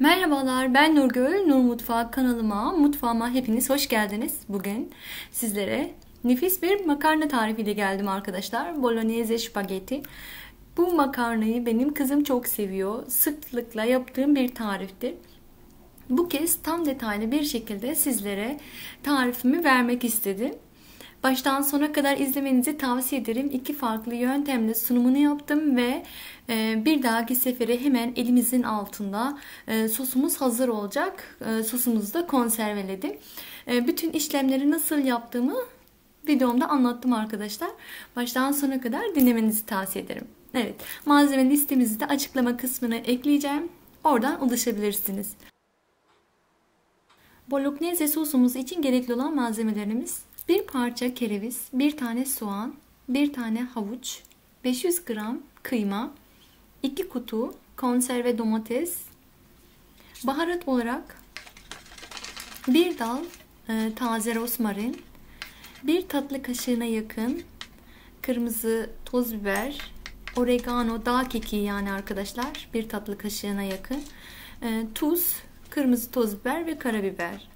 Merhabalar, ben Nurgül. Nur Mutfağı mutfağıma hepiniz hoş geldiniz. Bugün sizlere nefis bir makarna tarifiyle geldim arkadaşlar. Bolognese spagetti. Bu makarnayı benim kızım çok seviyor. Sıklıkla yaptığım bir tariftir. Bu kez tam detaylı bir şekilde sizlere tarifimi vermek istedim. Baştan sona kadar izlemenizi tavsiye ederim. İki farklı yöntemle sunumunu yaptım ve bir dahaki sefere hemen elimizin altında sosumuz hazır olacak. Sosumuzu da konserveledim. Bütün işlemleri nasıl yaptığımı videomda anlattım arkadaşlar. Baştan sona kadar dinlemenizi tavsiye ederim. Evet, malzeme listemizi de açıklama kısmına ekleyeceğim. Oradan ulaşabilirsiniz. Bolognese sosumuz için gerekli olan malzemelerimiz: bir parça kereviz, bir tane soğan, bir tane havuç, 500 gram kıyma, 2 kutu konserve domates, baharat olarak bir dal taze rosmarin, bir tatlı kaşığına yakın kırmızı toz biber, oregano, dağ kekiği yani arkadaşlar, bir tatlı kaşığına yakın tuz, kırmızı toz biber ve karabiber.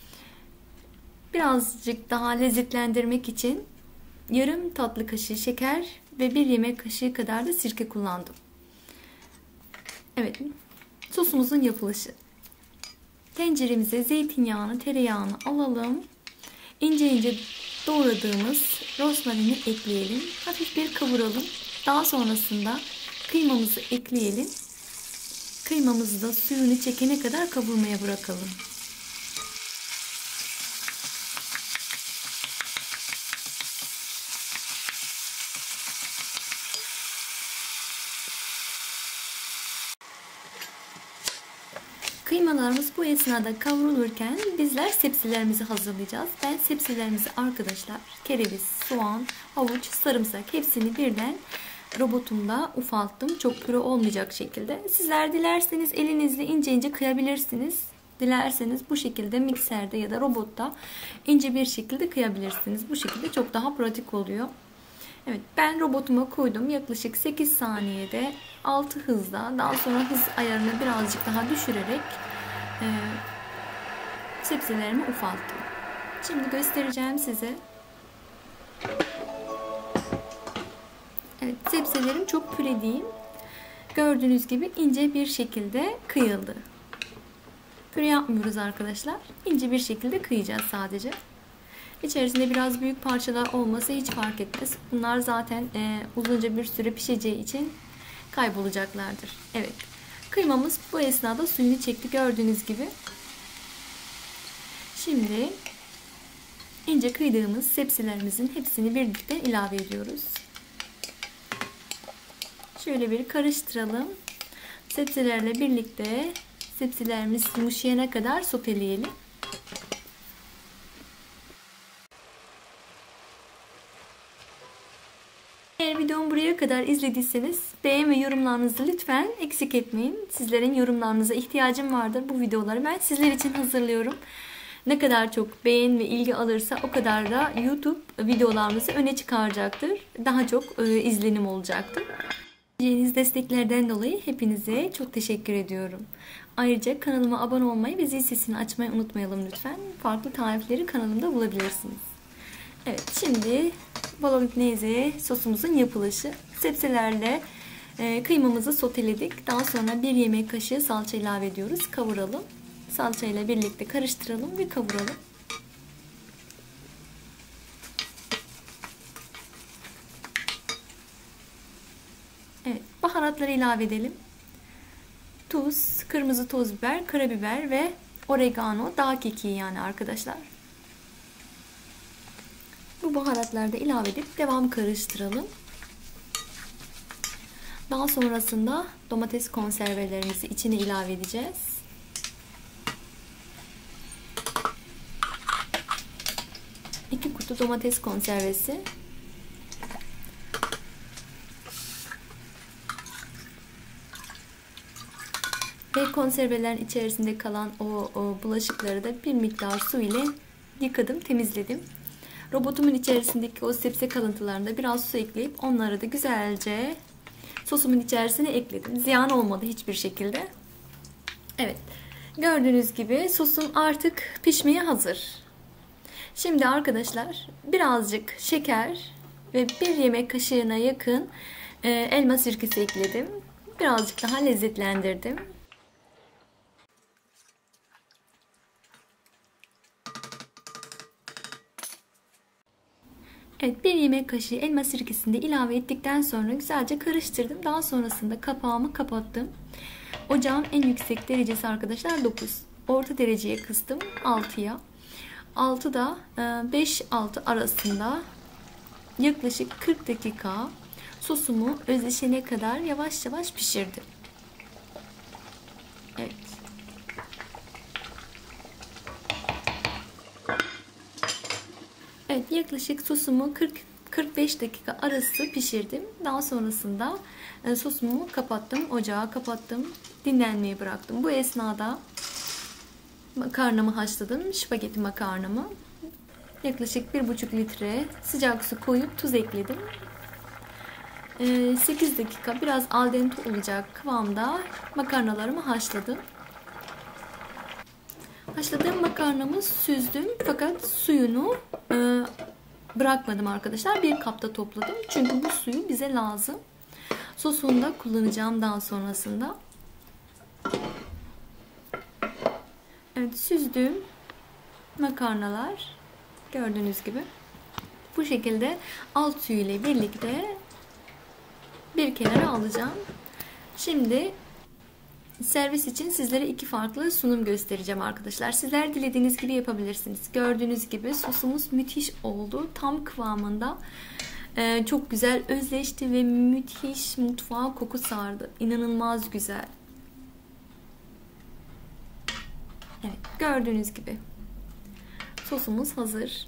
Birazcık daha lezzetlendirmek için yarım tatlı kaşığı şeker ve bir yemek kaşığı kadar da sirke kullandım. Evet, sosumuzun yapılışı. Tenceremize zeytinyağını, tereyağını alalım. İnce ince doğradığımız rosmarini ekleyelim. Hafif bir kavuralım. Daha sonrasında kıymamızı ekleyelim. Kıymamızı da suyunu çekene kadar kavurmaya bırakalım. Kıymalarımız bu esnada kavrulurken bizler sebzelerimizi hazırlayacağız. Ben sebzelerimizi arkadaşlar kereviz, soğan, havuç, sarımsak hepsini birden robotumda ufalttım. Çok püre olmayacak şekilde. Sizler dilerseniz elinizle ince ince kıyabilirsiniz. Dilerseniz bu şekilde mikserde ya da robotta ince bir şekilde kıyabilirsiniz. Bu şekilde çok daha pratik oluyor. Evet, ben robotuma koydum. Yaklaşık 8 saniyede 6 hızda, daha sonra hız ayarını birazcık daha düşürerek sebzelerimi ufalttım. Şimdi göstereceğim size. Evet, sebzelerim çok püre değil. Gördüğünüz gibi ince bir şekilde kıyıldı. Püre yapmıyoruz arkadaşlar. İnce bir şekilde kıyacağız sadece. İçerisinde biraz büyük parçalar olması hiç fark etmez. Bunlar zaten uzunca bir süre pişeceği için kaybolacaklardır. Evet. Kıymamız bu esnada suyunu çekti gördüğünüz gibi. Şimdi ince kıydığımız sebzelerimizin hepsini birlikte ilave ediyoruz. Şöyle bir karıştıralım. Sebzelerle birlikte sebzelerimiz yumuşayana kadar soteleyelim. Eğer videomu buraya kadar izlediyseniz beğen ve yorumlarınızı lütfen eksik etmeyin. Sizlerin yorumlarınıza ihtiyacım vardır. Bu videoları ben sizler için hazırlıyorum. Ne kadar çok beğen ve ilgi alırsa o kadar da YouTube videolarımızı öne çıkaracaktır. Daha çok izlenim olacaktır. Vereceğiniz desteklerden dolayı hepinize çok teşekkür ediyorum. Ayrıca kanalıma abone olmayı ve zil sesini açmayı unutmayalım lütfen. Farklı tarifleri kanalımda bulabilirsiniz. Evet, şimdi bolognese sosumuzun yapılışı. Sebzelerle kıymamızı soteledik. Daha sonra bir yemek kaşığı salça ilave ediyoruz. Kavuralım. Salçayla birlikte karıştıralım ve kavuralım. Evet, baharatları ilave edelim. Tuz, kırmızı toz biber, karabiber ve oregano, dağ kekiği yani arkadaşlar. Bu baharatları da ilave edip devam karıştıralım. Daha sonrasında domates konservelerimizi içine ilave edeceğiz. İki kutu domates konservesi. Ve konservelerin içerisinde kalan o bulaşıkları da bir miktar su ile yıkadım, temizledim. Robotumun içerisindeki o sebze kalıntılarında biraz su ekleyip onları da güzelce sosumun içerisine ekledim. Ziyan olmadı hiçbir şekilde. Evet, gördüğünüz gibi sosum artık pişmeye hazır. Şimdi arkadaşlar birazcık şeker ve 1 yemek kaşığına yakın elma sirkesi ekledim. Birazcık daha lezzetlendirdim. Evet, 1 yemek kaşığı elma sirkesini de ilave ettikten sonra güzelce karıştırdım. Daha sonrasında kapağımı kapattım. Ocağın en yüksek derecesi arkadaşlar 9. Orta dereceye kıstım 6'ya. 6'da 5-6 arasında yaklaşık 40 dakika sosumu özleşene kadar yavaş yavaş pişirdim. Evet. Evet, yaklaşık sosumu 40-45 dakika arası pişirdim. Daha sonrasında sosumu kapattım, ocağı kapattım, dinlenmeye bıraktım. Bu esnada makarnamı haşladım, spagetti makarnamı. Yaklaşık 1,5 litre sıcak su koyup tuz ekledim. 8 dakika biraz al dente olacak kıvamda makarnalarımı haşladım. Haşladığım makarnamı süzdüm fakat suyunu bırakmadım arkadaşlar. Bir kapta topladım. Çünkü bu suyu bize lazım. Sosunu da kullanacağım daha sonrasında. Evet, süzdüğüm makarnalar gördüğünüz gibi bu şekilde alt suyu ile birlikte bir kenara alacağım. Şimdi servis için sizlere 2 farklı sunum göstereceğim arkadaşlar. Sizler dilediğiniz gibi yapabilirsiniz. Gördüğünüz gibi sosumuz müthiş oldu. Tam kıvamında. Çok güzel özleşti ve müthiş mutfağa koku sardı. İnanılmaz güzel. Evet, gördüğünüz gibi sosumuz hazır.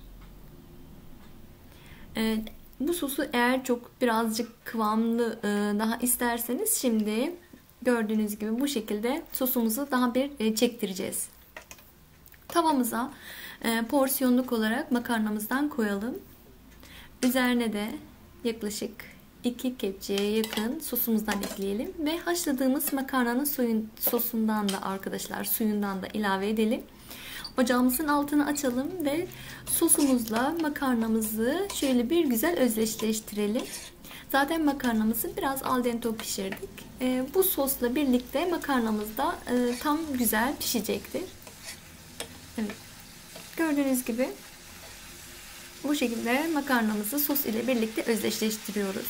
Bu sosu eğer çok birazcık kıvamlı daha isterseniz şimdi gördüğünüz gibi bu şekilde sosumuzu daha bir çektireceğiz. Tavamıza porsiyonluk olarak makarnamızdan koyalım. Üzerine de yaklaşık 2 kepçeye yakın sosumuzdan ekleyelim ve haşladığımız makarnanın sosundan da arkadaşlar suyundan da ilave edelim. Ocağımızın altını açalım ve sosumuzla makarnamızı şöyle bir güzel özdeşleştirelim. Zaten makarnamızı biraz al dente pişirdik. Bu sosla birlikte makarnamız da tam güzel pişecektir. Evet. Gördüğünüz gibi bu şekilde makarnamızı sos ile birlikte özdeşleştiriyoruz.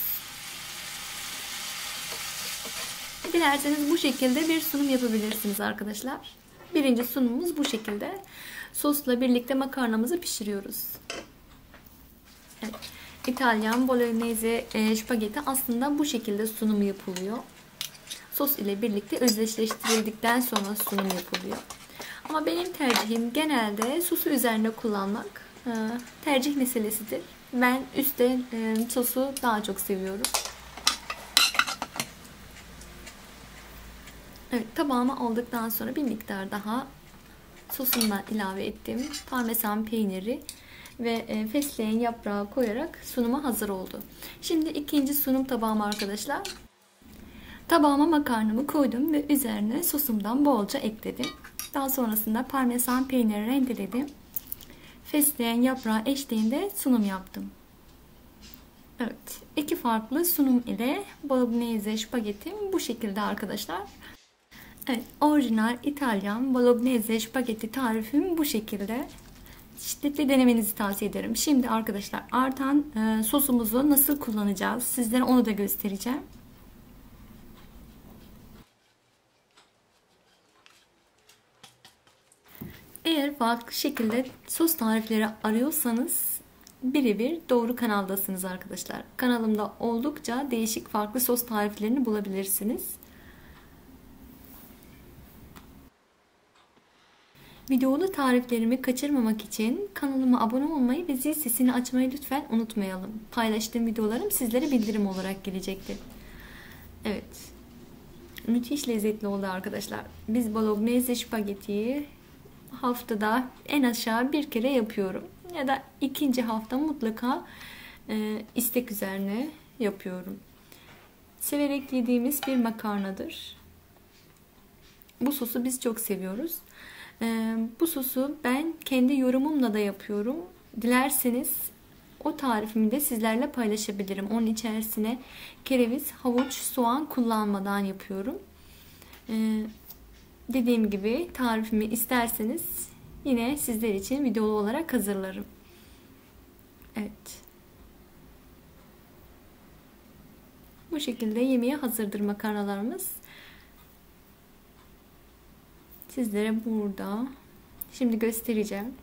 Dilerseniz bu şekilde bir sunum yapabilirsiniz arkadaşlar. Birinci sunumumuz bu şekilde. Sosla birlikte makarnamızı pişiriyoruz. Evet. İtalyan bolognese spagetti aslında bu şekilde sunum yapılıyor. Sos ile birlikte özdeşleştirildikten sonra sunum yapılıyor. Ama benim tercihim genelde sosu üzerine kullanmak. Tercih meselesidir. Ben üstte sosu daha çok seviyorum. Evet, tabağıma aldıktan sonra bir miktar daha sosundan ilave ettim. Parmesan peyniri ve fesleğen yaprağı koyarak sunuma hazır oldu. Şimdi ikinci sunum tabağım arkadaşlar. Tabağıma makarnamı koydum ve üzerine sosumdan bolca ekledim. Daha sonrasında parmesan peyniri rendeledim. Fesleğen yaprağı eşliğinde sunum yaptım. Evet, 2 farklı sunum ile bolognese spagetti bu şekilde arkadaşlar. Evet, orijinal İtalyan bolognese spagetti tarifim bu şekilde. Şiddetle denemenizi tavsiye ederim. Şimdi arkadaşlar artan sosumuzu nasıl kullanacağız? Sizlere onu da göstereceğim. Eğer farklı şekilde sos tarifleri arıyorsanız birebir doğru kanaldasınız arkadaşlar. Kanalımda oldukça değişik farklı sos tariflerini bulabilirsiniz. Videolu tariflerimi kaçırmamak için kanalıma abone olmayı ve zil sesini açmayı lütfen unutmayalım. Paylaştığım videolarım sizlere bildirim olarak gelecektir. Evet. Müthiş lezzetli oldu arkadaşlar. Biz bolognese spagettiyi haftada en aşağı bir kere yapıyorum. Ya da ikinci hafta mutlaka istek üzerine yapıyorum. Severek yediğimiz bir makarnadır. Bu sosu biz çok seviyoruz. Bu sosu ben kendi yorumumla da yapıyorum. Dilerseniz o tarifimi de sizlerle paylaşabilirim. Onun içerisine kereviz, havuç, soğan kullanmadan yapıyorum. Dediğim gibi tarifimi isterseniz yine sizler için videolu olarak hazırlarım. Evet. Bu şekilde yemeğe hazırdır makarnalarımız. Sizlere burada şimdi göstereceğim.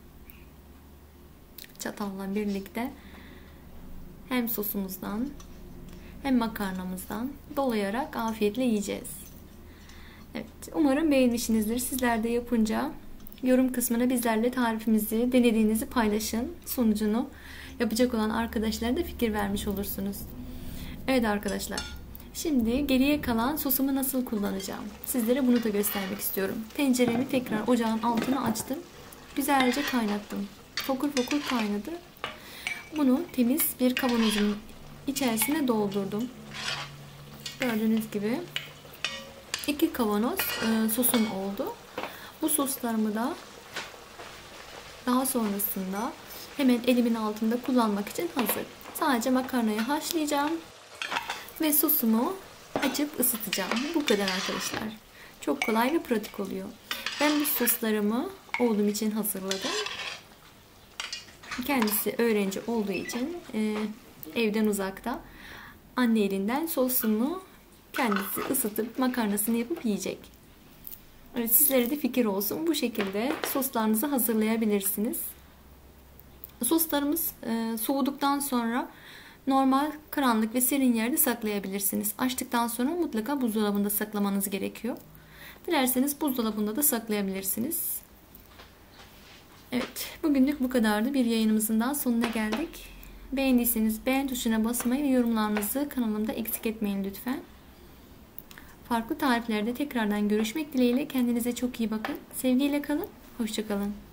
Çatalla birlikte hem sosumuzdan hem makarnamızdan dolayarak afiyetle yiyeceğiz. Evet, umarım beğenmişsinizdir. Sizler de yapınca yorum kısmına bizlerle tarifimizi, denediğinizi paylaşın. Sonucunu yapacak olan arkadaşlara da fikir vermiş olursunuz. Evet arkadaşlar. Şimdi geriye kalan sosumu nasıl kullanacağım? Sizlere bunu da göstermek istiyorum. Tenceremi tekrar ocağın altına açtım. Güzelce kaynattım. Fokur fokur kaynadı. Bunu temiz bir kavanozun içerisine doldurdum. Gördüğünüz gibi 2 kavanoz sosum oldu. Bu soslarımı da daha sonrasında hemen elimin altında kullanmak için hazır. Sadece makarnayı haşlayacağım ve sosumu açıp ısıtacağım. Bu kadar arkadaşlar. Çok kolay ve pratik oluyor. Ben bu soslarımı oğlum için hazırladım. Kendisi öğrenci olduğu için evden uzakta. Anne elinden sosumu kendisi ısıtıp makarnasını yapıp yiyecek. Evet, sizlere de fikir olsun. Bu şekilde soslarınızı hazırlayabilirsiniz. Soslarımız soğuduktan sonra normal karanlık ve serin yerde saklayabilirsiniz. Açtıktan sonra mutlaka buzdolabında saklamanız gerekiyor. Dilerseniz buzdolabında da saklayabilirsiniz. Evet, bugünlük bu kadardı. Bir yayınımızın daha sonuna geldik. Beğendiyseniz beğen tuşuna basmayı ve yorumlarınızı kanalımda eksik etmeyin lütfen. Farklı tariflerde tekrardan görüşmek dileğiyle. Kendinize çok iyi bakın. Sevgiyle kalın. Hoşça kalın.